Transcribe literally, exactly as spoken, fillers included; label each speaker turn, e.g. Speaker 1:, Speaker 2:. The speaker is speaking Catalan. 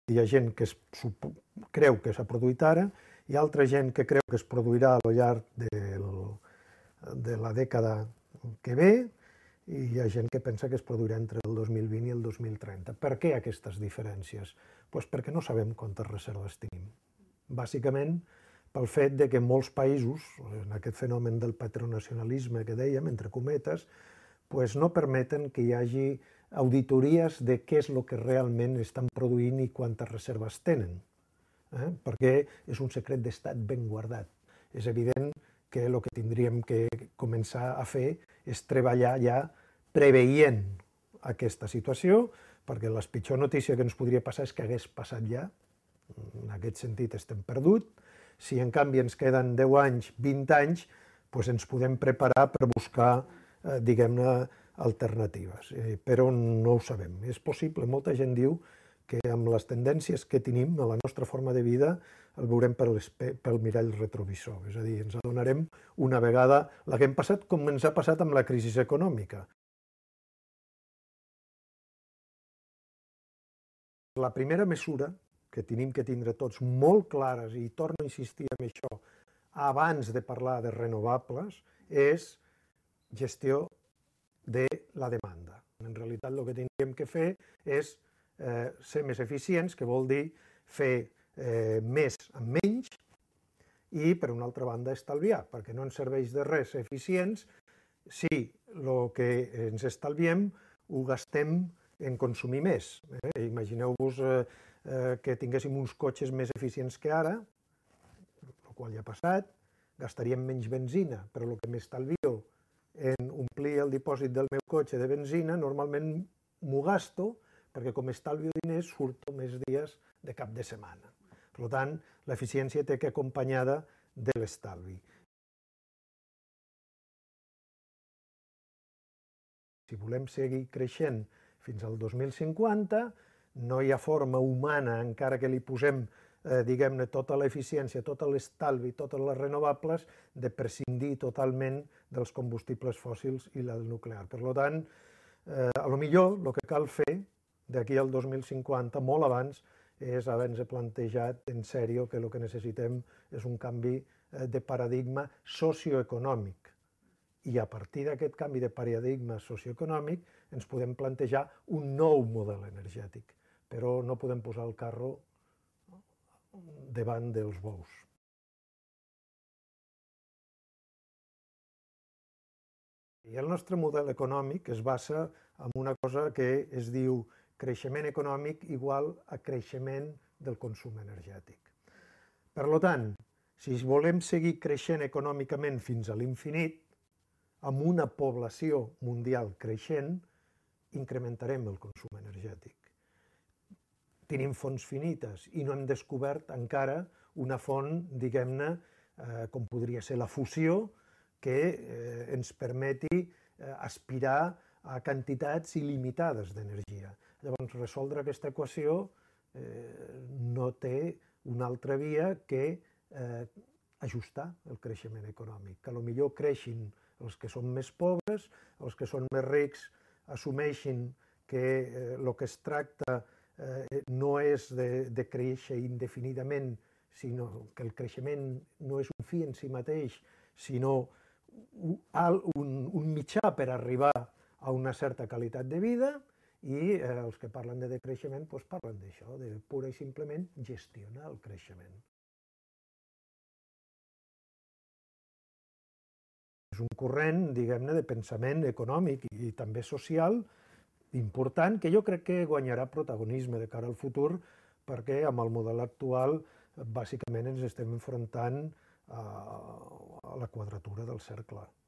Speaker 1: Hi ha gent que es creu que s'ha produït ara, hi ha altra gent que creu que es produirà al llarg del, de la dècada que ve, i hi ha gent que pensa que es produirà entre el dos mil vint i el dos mil trenta. Per què aquestes diferències? Pues perquè no sabem quantes reserves tenim. Bàsicament, pel fet de que molts països, en aquest fenomen del patronacionalisme que dèiem, entre cometes, pues no permeten que hi hagi auditories de què és el que realment estan produint i quantes reserves tenen, eh? perquè és un secret d'estat ben guardat. És evident que el que tindríem que començar a fer és treballar ja preveient aquesta situació, perquè la pitjor notícia que ens podria passar és que hagués passat ja. En aquest sentit estem perduts. Si en canvi ens queden deu anys, vint anys, doncs ens podem preparar per buscar, eh, diguem-ne, alternatives. Eh, però no ho sabem. És possible, molta gent diu que amb les tendències que tenim a la nostra forma de vida el veurem per pel mirall retrovisor. És a dir, ens adonarem una vegada la que hem passat com ens ha passat amb la crisi econòmica. La primera mesura que tenim que tindre tots molt clares, i torno a insistir en això, abans de parlar de renovables, és gestió de la demanda. En realitat el que tindríem que fer és eh, ser més eficients, que vol dir fer eh, més amb menys, i per una altra banda estalviar, perquè no ens serveix de res ser eficients si el que ens estalviem ho gastem en consumir més. Eh? Imagineu-vos eh, eh, que tinguéssim uns cotxes més eficients que ara, el qual ja ha passat, gastaríem menys benzina, però el que m'estalvio en omplir el dipòsit del meu cotxe de benzina, normalment m'ho gasto, perquè com estalvio diners surto més dies de cap de setmana. Per tant, l'eficiència té que acompanyada de l'estalvi. Si volem seguir creixent fins al dos mil cinquanta, no hi ha forma humana, encara que li posem eh, diguem-ne, tota l'eficiència, tot l'estalvi, totes les renovables, de prescindir totalment dels combustibles fòssils i del nuclear. Per tant, eh, a lo millor el que cal fer d'aquí al dos mil cinquanta, molt abans, és haver-nos plantejat en sèrio que el que necessitem és un canvi de paradigma socioeconòmic. I a partir d'aquest canvi de paradigma socioeconòmic ens podem plantejar un nou model energètic, però no podem posar el carro davant dels bous. I el nostre model econòmic es basa en una cosa que es diu creixement econòmic igual a creixement del consum energètic. Per tant, si volem seguir creixent econòmicament fins a l'infinit, amb una població mundial creixent, incrementarem el consum energètic. Tenim fonts finites i no hem descobert encara una font, diguem-ne, eh, com podria ser la fusió, que eh, ens permeti eh, aspirar a quantitats il·limitades d'energia. Llavors, resoldre aquesta equació eh, no té una altra via que eh, ajustar el creixement econòmic, que potser creixin els que són més pobres, els que són més rics assumeixin que el que es tracta eh, no és de, de créixer indefinidament, sinó que el creixement no és un fi en si mateix, sinó un, un mitjà per arribar a una certa qualitat de vida, i eh, els que parlen de decreixement doncs parlen d'això, de pura i simplement gestionar el creixement. És un corrent, diguem-ne, de pensament econòmic i també social important, que jo crec que guanyarà protagonisme de cara al futur, perquè amb el model actual bàsicament ens estem enfrontant a la quadratura del cercle.